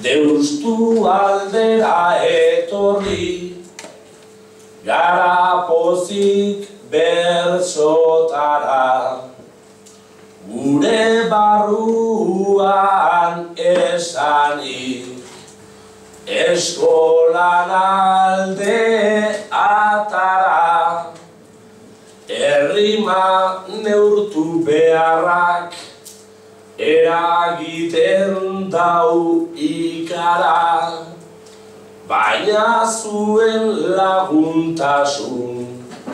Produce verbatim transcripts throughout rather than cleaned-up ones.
deustu aldera etorri, gara pozik bertsotara, gure barruan esanik, eskolan alde atara, errima neurtu beharrak, eragiten dau ikara, baina zuen laguntasun,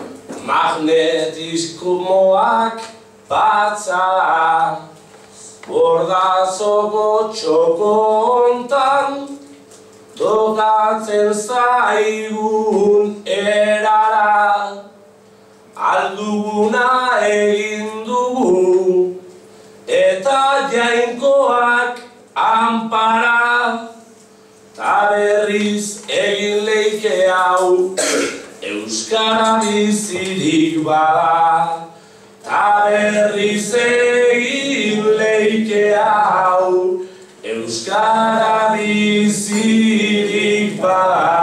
magnetiskomoak batza, bordazoko txoko hontan, tokatzen zaigun erara, alduguna egin dugu, eta jainkoak anpara, ta berriz egin leike hau, euskara bizirik bada, ta berriz egin leike hau, euskara bizirik bada.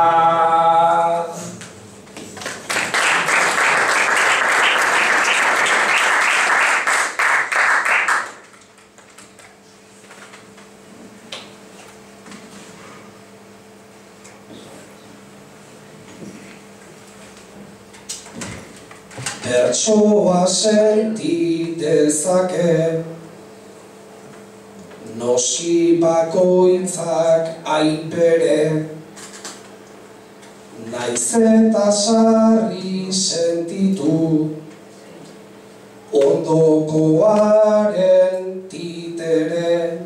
Bertsoa senti dezake, noski bakoitzak ainbere, naiz eta sarri sentitu, ondokoaren titere,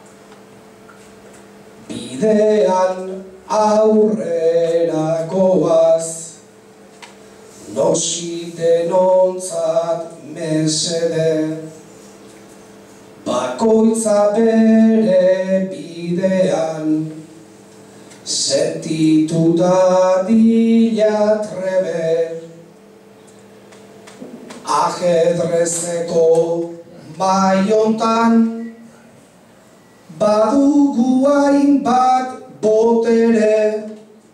bidean aurrera goaz, noski denontzat mesede, bakoitza bere bidean, sentitu dadila trebe, ajedrezeko maiontan, badugu hainbat botere,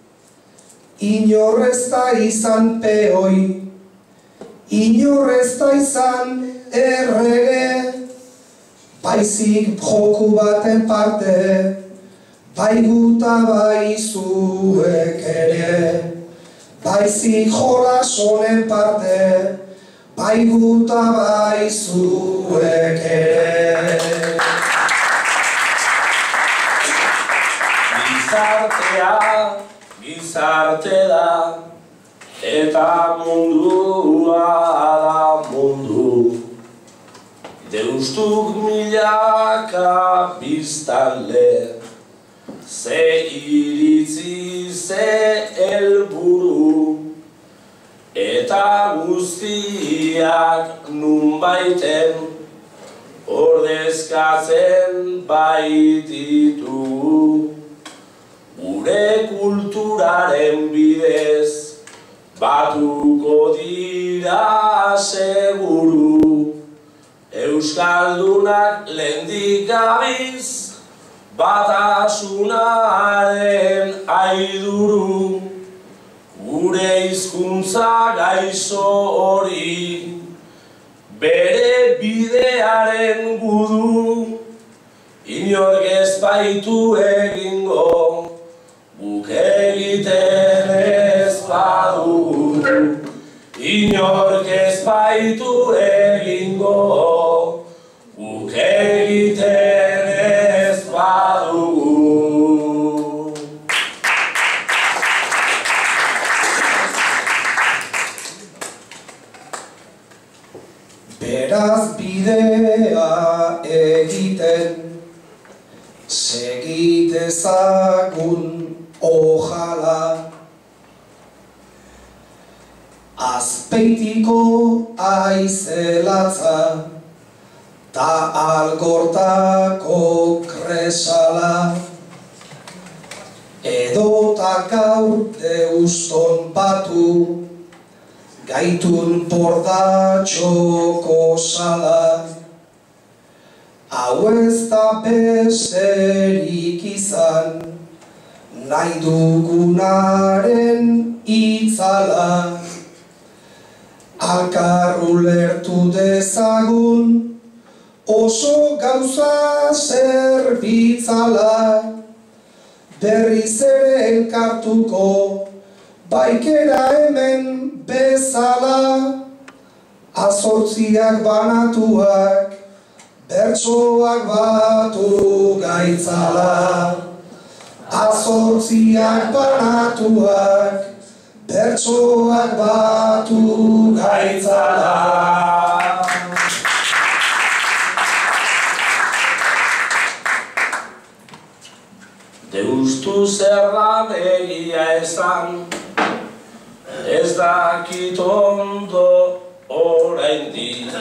inorrezta izan peoi, inorrezta izan errege, baizik joku baten parte, bai guta bai zuek ere, baizik jolas honen parte, bai guta bai zuek ere. Gizartea, gizarte da, eta mundua da mundu, deustuk milaka biztanle, ze iritzi, ze helburu, eta guztiak nunbaiten ordezkatzen baititu, gure kulturaren bidez batuko dira seguru, euskaldunak lehendik gabiz batasunaren aiduru, gure hizkuntza gaixo hori bere bidearen gudu, inork ez baitu egingo, guk egiten ez badugu, inork ez baitu egingo, guk egiten ez badugu. Beraz bidea egiten, segitezagun ojala, azpeitiko aizelatza, ta algortako kresala, edota gaur deuston batu, gaitun bordatxoko sala, hau ez da beserik izan, nahi dugunaren itzala. Alkarru lertu dezagun, oso gauza zerbitzala, berriz ere elkartuko, baikera hemen bezala, azortziak banatuak, bertsoak batu gaitzala. Azortziak banatuak, bertsoak batu gaitzala. Deustu zer dan egia esan, ez dakit ondo oraindik.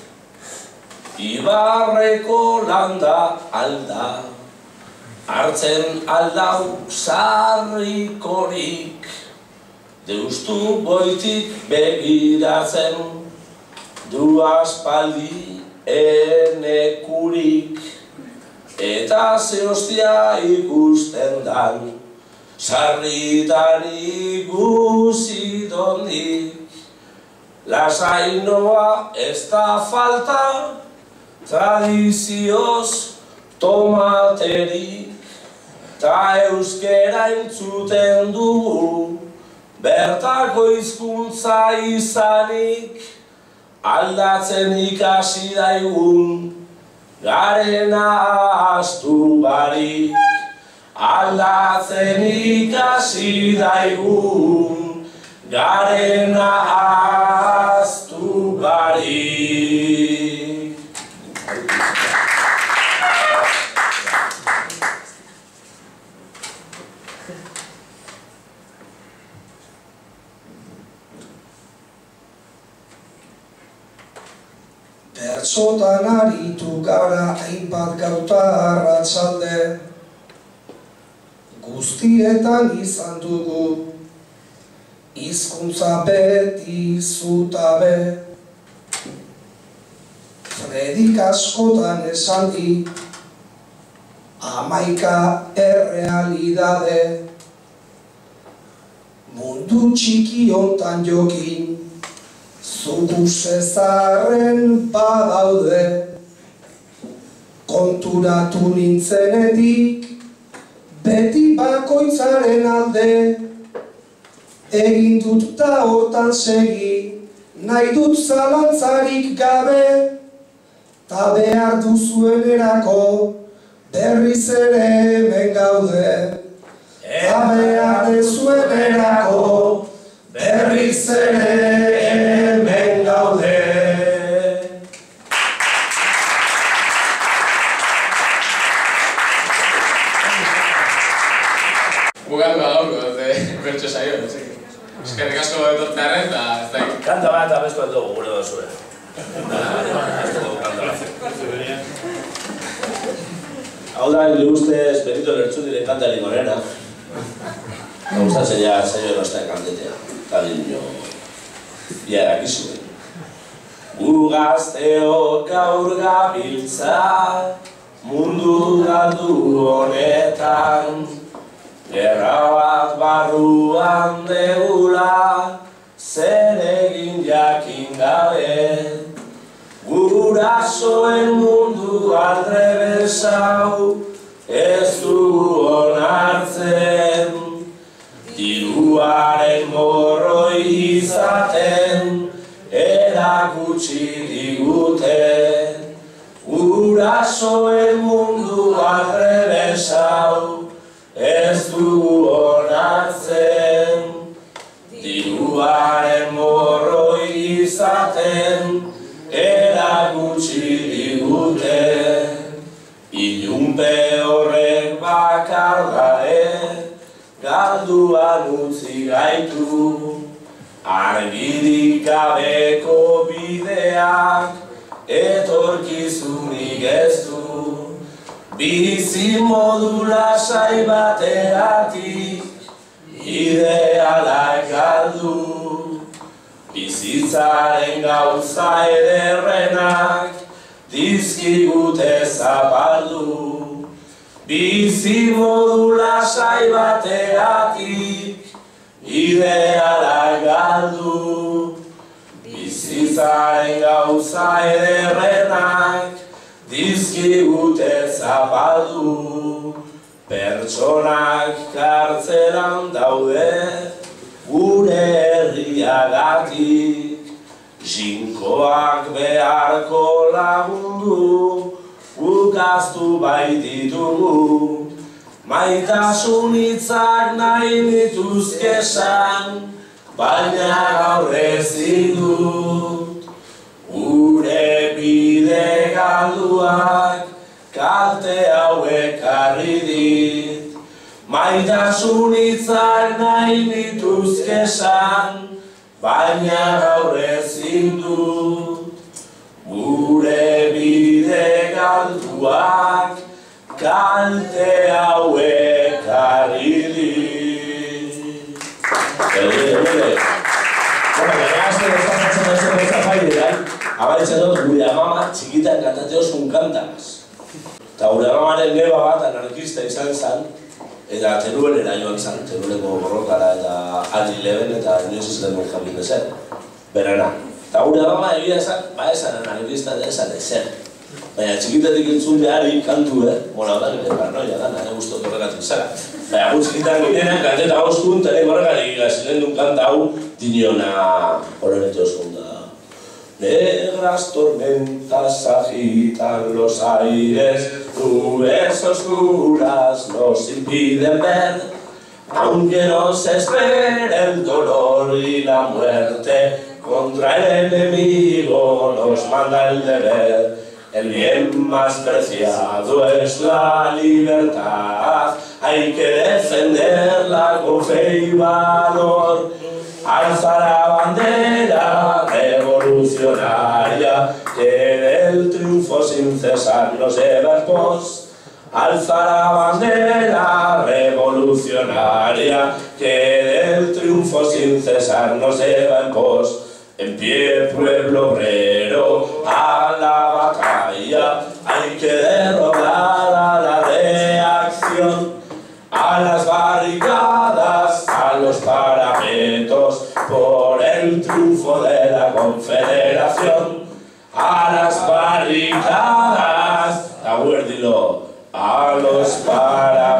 Ibarreko landa alda, hartzen aldau sarrikorik. Deustu boitik begiratzen, du aspaldi enekurik. Eta ze hostia ikusten dan, sarritan ikusi dondik. Lasai noa ez da falta, tradizioz tomaterik. Ta euskera entzuten dugu, bertako hizkuntza izanik. Aldatzen ikasi daigun, garena ahaztu barik. Aldatzen ikasi daigun, garena ahaztu barik. Bertsotan aritu gara hainbat gauta arratsalde, guztietan izan dugu hizkuntza beti zutabe. Fredik askotan esan di, hamaika errealidade, mundu txiki hontan jokin, zuku zezarren badaude. Konturatu nintzenetik, beti bakoitzaren alde, egin dut da hortan segi, nahi dut zalantzarik gabe, ta behar duzuenerako berriz ere hemen gaude. Ta behar duzuenerako berriz ere hemen gaude. Bugatu da gaurko, bertso saio, eskerrik asko etortzearen, eta ez da. Kanta bat abestu bat dugu gure dozue. Hau da, nire ustez, Benito Lertxundire kantari gorena. Me gustatzen ja saio erostea kantetea. Eta dino, ia erakizuen. Gu gazteok gaur gabiltza, mundu galdu honetan, gerra bat barruan degula, zer egin jakin gabe. Gurasoen mundu aldrebesau, ez dugu onartzen. Diruaren morroi izaten, erakutsi digute. Gurasoen mundu aldrebesau, ez dugu onartzen. Diruaren morroi izaten, erakutsi digute. Ilunpe horrek bakargare, galduan utzi gaitu. Argirik gabeko bideak, etorkizunik ez du. Bizi modu lasai bateratik, idealak galdu. Bizitzaren gauza ederrenak, dizkigute zapaldu, bizimodu lasai bategatik, ideala galdu, bizitzaren gauza ederrenak, dizkigute zapaldu, pertsonak kartzelan daude, gure herriagatik, Jinkoak beharko lagundu, ukaztu baititugu, maitasun hitzak nahi nituzke esan, baina gaur ezin dut. Gure bide galduak kalte hauek harri dit, maitasun hitzak nahi nituzke esan, baina gaur ezin dut. Gure bide galduak kalte hauek harri dit. Bueno, baina azte gozatzen ez goza faidetan, abaitzen dut gure amama txikitan kantate oskun kantaz. Eta gure amamaren neba bat anarkista izan zen, eta teruelera joan zen, terueleko borrokara eta aldi leben eta inoiz izan dut jamin ezer. Berena. Eta gure amama egia esan, ba esan anarkista esan ezer. Baina txikitatik entzun behari kantu, eh? Mola da, nire parnoia da, nire guztot horregatik zara. Baina gu txikitan ginenak kanteta oskun, eta nire horregatik gazilen duen kanta hau, diniona horrenetik oskun da. Negras tormentas agitan los aires, nubes oscuras nos impiden ver, aunque nos espere el dolor y la muerte, contra el enemigo nos manda el deber. El bien más preciado es la libertad, hay que defenderla con fe y valor. Alza la bandera revolucionaria que del triunfo sin cesar nos lleva en pos. Alza la bandera revolucionaria que del triunfo sin cesar nos lleva en pos. En pie, pueblo obrero, a la batalla, hay que derrotar a la reacción, a las barricadas, a los parapetos, por el triunfo de la Confederación. A las barricadas, aguárdilo, a los parapetos.